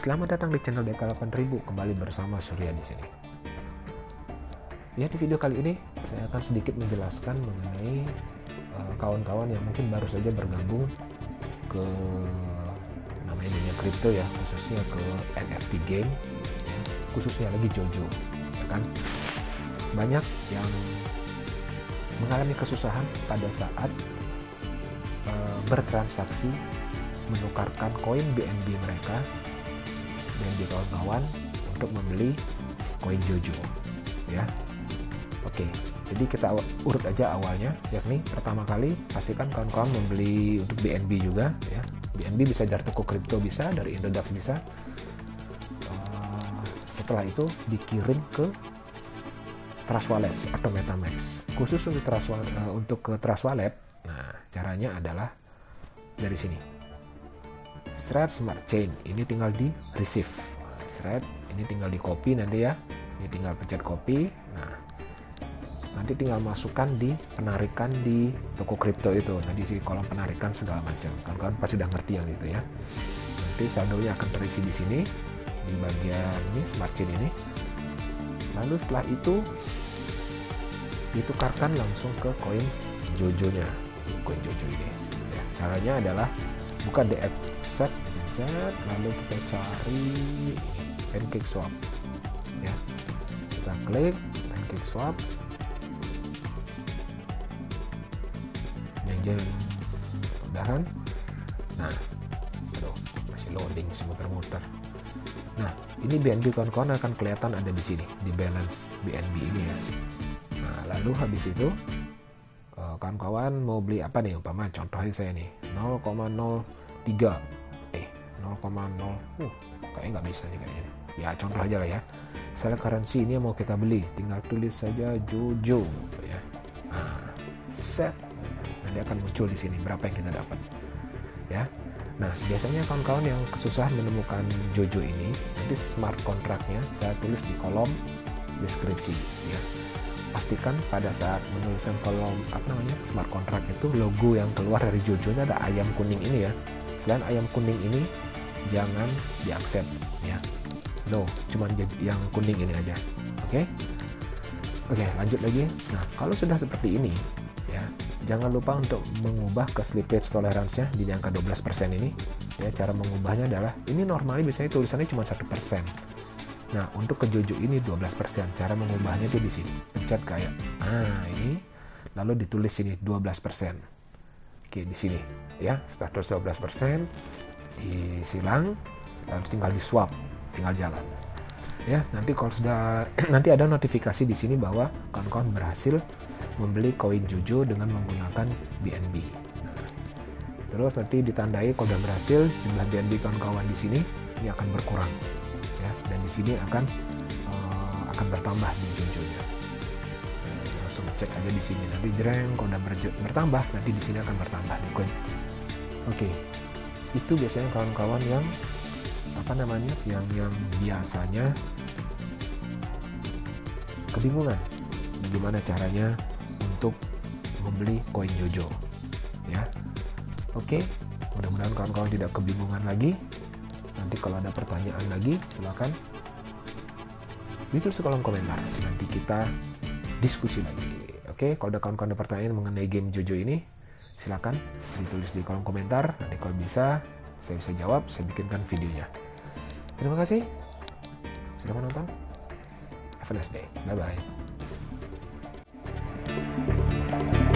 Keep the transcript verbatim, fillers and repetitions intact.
Selamat datang di channel D K delapan ribu, kembali bersama Surya di sini. Ya, di video kali ini saya akan sedikit menjelaskan mengenai kawan-kawan uh, yang mungkin baru saja bergabung ke namanya dunia kripto ya, khususnya ke N F T game, ya, khususnya lagi Jojo, ya kan? Banyak yang mengalami kesusahan pada saat uh, bertransaksi menukarkan koin B N B mereka dan di kawan-kawan untuk membeli koin Jojo, ya. Oke, jadi kita urut aja awalnya, yakni pertama kali pastikan kawan-kawan membeli untuk B N B juga, ya. B N B bisa dari toko kripto, bisa dari Indodax, bisa. Uh, setelah itu dikirim ke Trust Wallet atau MetaMask. Khusus untuk Trust Wallet, uh, untuk ke Trust Wallet, nah caranya adalah dari sini. Thread Smart Chain ini tinggal di receive. Thread ini tinggal di copy nanti ya. Ini tinggal pencet copy. Nah, nanti tinggal masukkan di penarikan di toko kripto itu. Tadi sih kolom penarikan segala macam. Kawan-kawan pasti udah ngerti yang itu ya. Nanti saldonya akan terisi di sini di bagian ini Smart Chain ini. Lalu setelah itu ditukarkan langsung ke koin Jojo-nya. Koin Jojo ini. Ya, caranya adalah buka D F set, pencet, lalu kita cari Pancake Swap, ya. Kita klik Pancake Swap. Yang udahan. Nah, aduh, masih loading, masih muter-muter. Nah, ini B N B kawan-kawan akan kelihatan ada di sini, di balance B N B ini ya. Nah, lalu habis itu kawan-kawan mau beli apa nih, umpama contohnya saya nih nol koma nol tiga eh nol koma nol uh kayaknya nggak bisa nih kayaknya ya, contoh aja lah ya. Select currency ini yang mau kita beli, tinggal tulis saja Jojo ya. Nah, set, nanti akan muncul di sini berapa yang kita dapat ya. Nah, biasanya kawan-kawan yang kesusahan menemukan Jojo ini, nanti smart contract-nya saya tulis di kolom deskripsi ya. Pastikan pada saat menuliskan kolom apa namanya smart contract itu logo yang keluar dari Jojo-nya ada ayam kuning ini ya. Selain ayam kuning ini jangan diaccept ya. No, cuman yang kuning ini aja. Oke? Okay? Oke, okay, lanjut lagi. Nah, kalau sudah seperti ini ya, jangan lupa untuk mengubah ke slippage tolerance-nya di angka dua belas persen ini. Ya, cara mengubahnya adalah ini normalnya biasanya tulisannya cuma satu persen. Nah, untuk ke Jojo ini dua belas persen. Cara mengubahnya tuh di sini. Pencet kayak ah ini, lalu ditulis sini dua belas persen. Oke, di sini ya. Setelah dua belas persen disilang, lalu tinggal di swap, tinggal jalan. Ya, nanti kalau sudah nanti ada notifikasi di sini bahwa kawan-kawan berhasil membeli koin Jojo dengan menggunakan B N B. Nah, terus nanti ditandai kalau sudah berhasil, jumlah B N B kawan-kawan di sini ini akan berkurang. Ya, dan di sini akan uh, akan bertambah di Jojo-nya. Nah, langsung cek aja di sini, nanti jreng kalau udah bertambah, nanti di sini akan bertambah di koin. Oke, itu biasanya kawan-kawan yang apa namanya, yang yang biasanya kebingungan bagaimana caranya untuk membeli koin Jojo, ya. Oke, mudah-mudahan kawan-kawan tidak kebingungan lagi. Nanti kalau ada pertanyaan lagi, silakan ditulis di kolom komentar. Nanti kita diskusi lagi. Oke, kalau ada kawan-kawan ada pertanyaan mengenai game Jojo ini, silakan ditulis di kolom komentar. Nanti kalau bisa, saya bisa jawab, saya bikinkan videonya. Terima kasih sudah menonton. Have a nice day. Bye-bye.